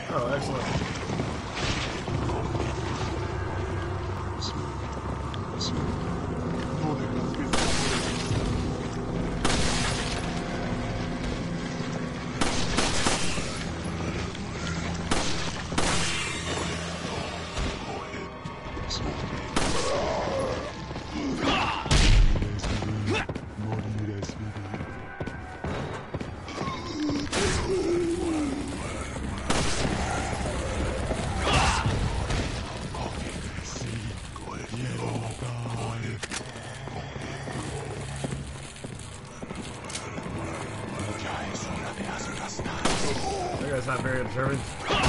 Oh, excellent. That guy's not very observant.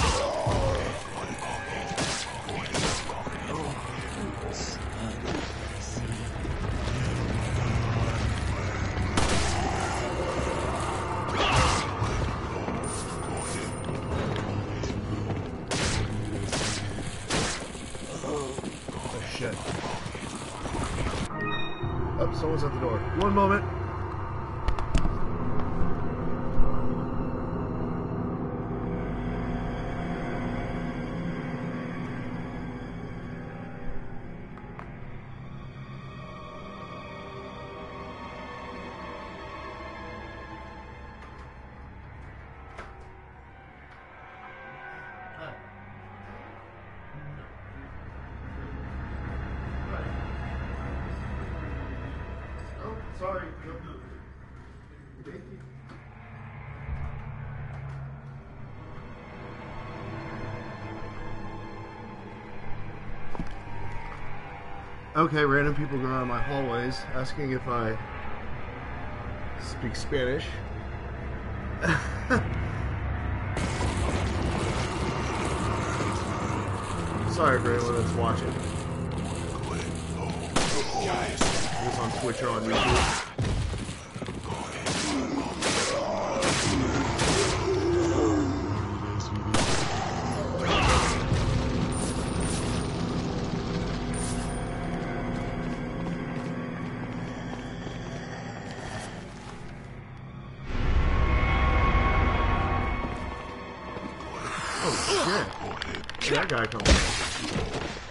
Oh shit. Oh, someone's at the door. One moment. Sorry. Okay, random people go around my hallways asking if I speak Spanish. Sorry for anyone that's watching. It's on Twitch or on YouTube. Oh shit! That guy comes in.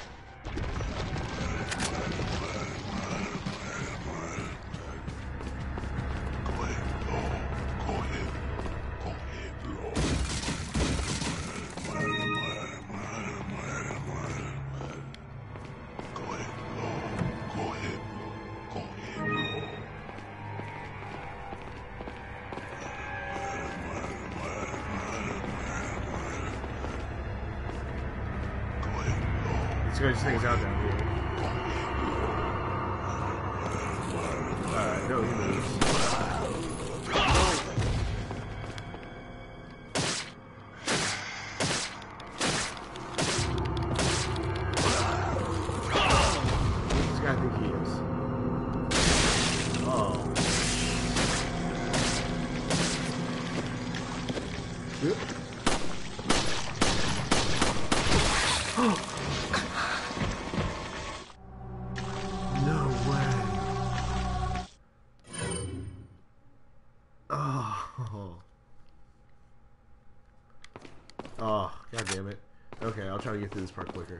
Let's go just things out down here. Alright, no, he moves. Who's this guy think he is? Oh. Oh, god damn it. Okay, I'll try to get through this part quicker.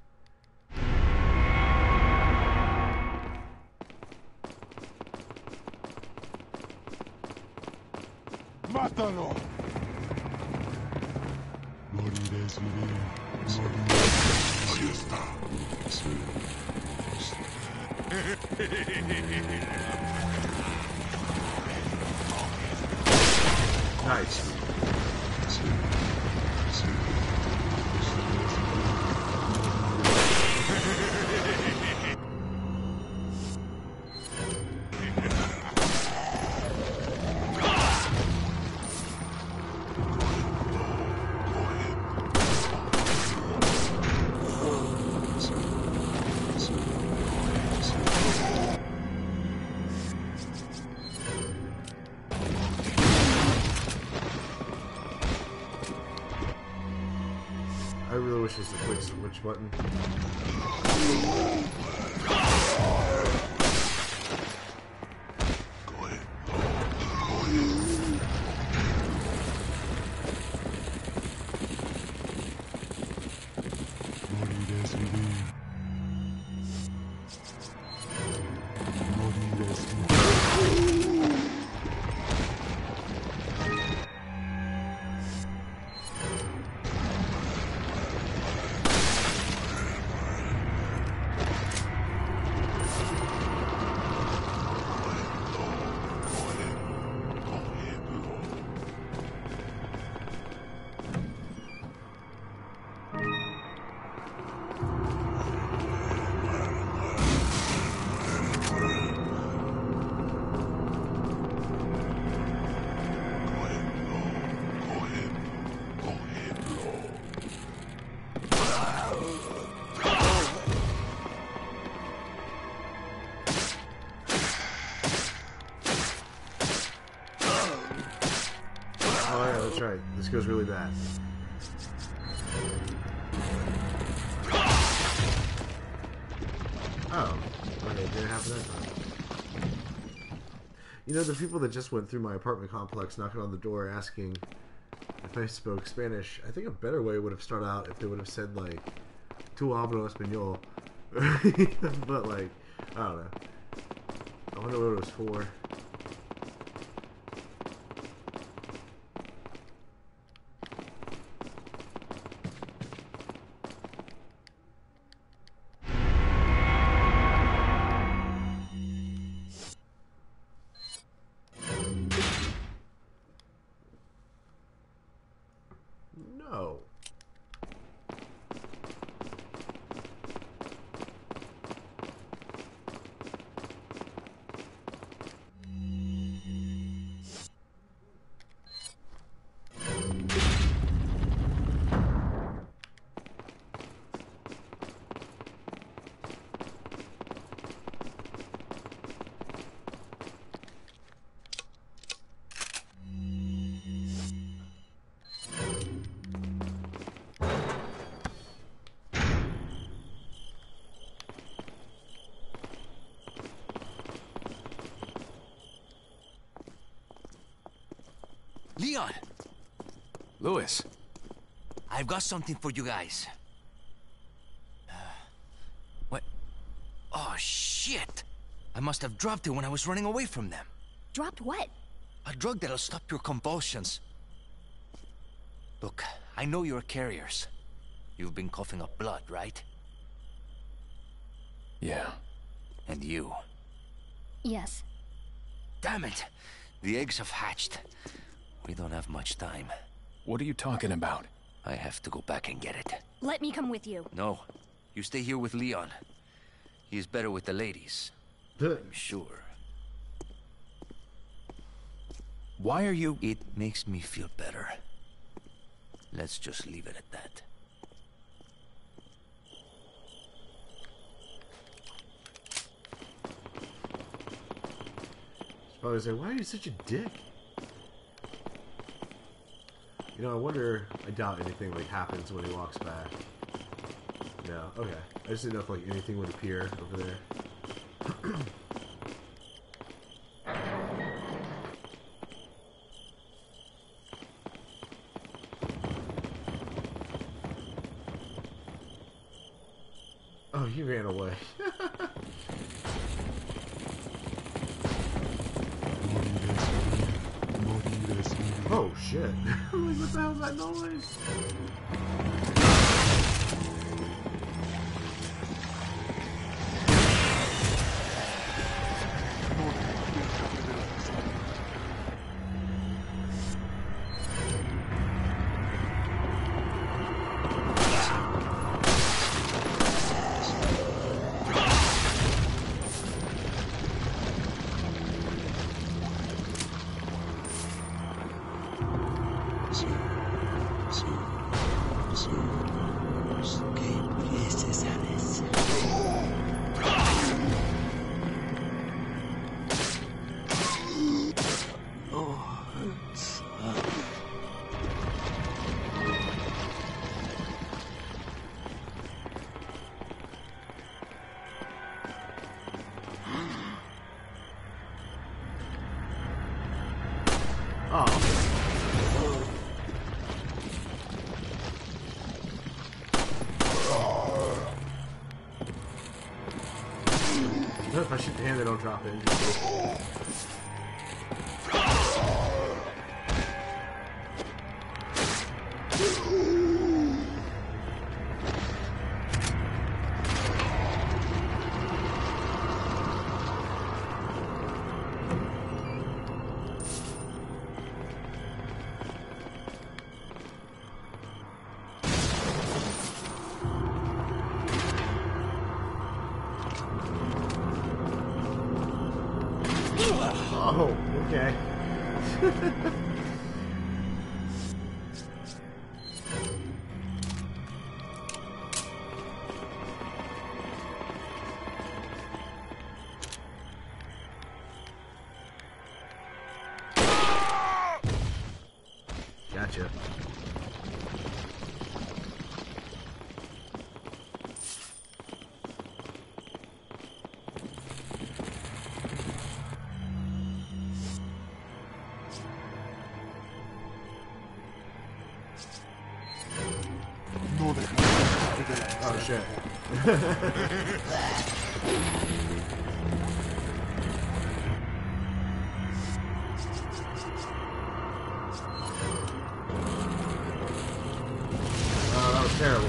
¡Mátalo! Morirás, vivir. Ahí está. Nice. I really wish this was a quick switch button. this goes really bad. Oh, okay, it didn't happen that time. You know, the people that just went through my apartment complex knocking on the door asking if I spoke Spanish, I think a better way would have started out if they would have said, like, tu hablo español. But, like, I don't know. I wonder what it was for. No. Leon! Louis. I've got something for you guys. What? Oh, shit! I must have dropped it when I was running away from them. Dropped what? A drug that'll stop your convulsions. Look, I know you're carriers. You've been coughing up blood, right? Yeah. And you? Yes. Damn it! The eggs have hatched. We don't have much time. What are you talking about? I have to go back and get it. Let me come with you. No. You stay here with Leon. He's better with the ladies. I'm sure. Why are you... It makes me feel better. Let's just leave it at that. I was like, why are you such a dick? You know, I wonder, I doubt anything, like, happens when he walks back. No, okay. I just didn't know if, like, anything would appear over there. Oh, he ran away. Oh shit. Like, what the hell's that noise? If I shoot the hand, they don't drop in. Oh, okay. Gotcha. Oh shit. Oh, that was terrible.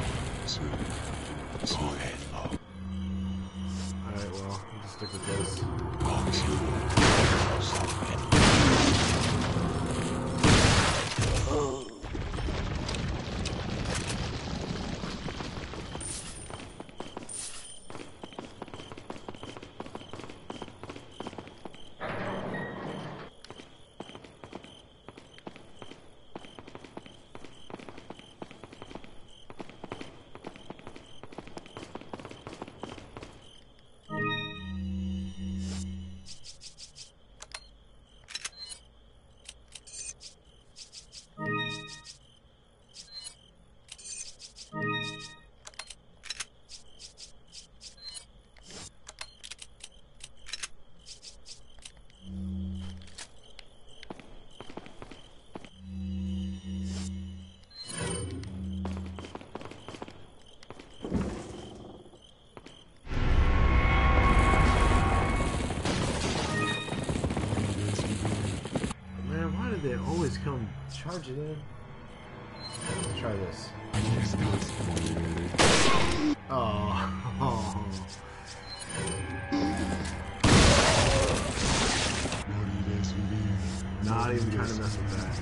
Alright, well, I'll just stick with this. Man, why do they always come charging in? Let's try this. Oh. Not even trying to mess with that.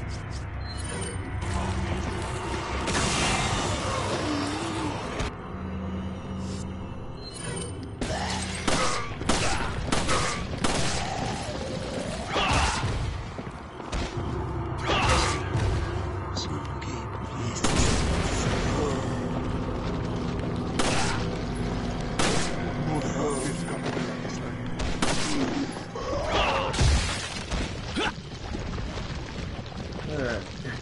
Alright.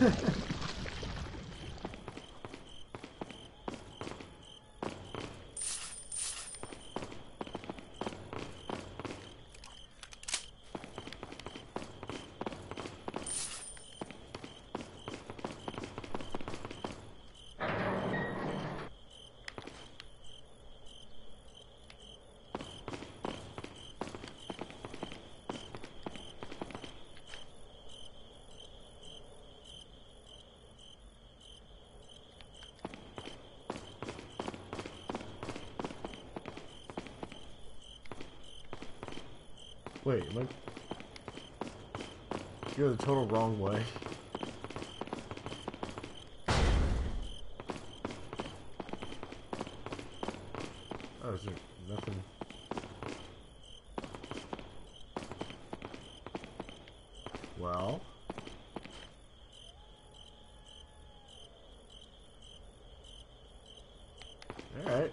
Wait, am I... You're the total wrong way. Oh, is there nothing? Well... Alright.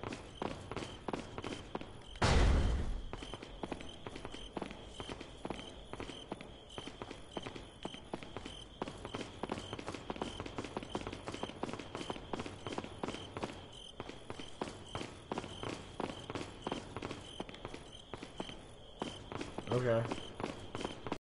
Okay.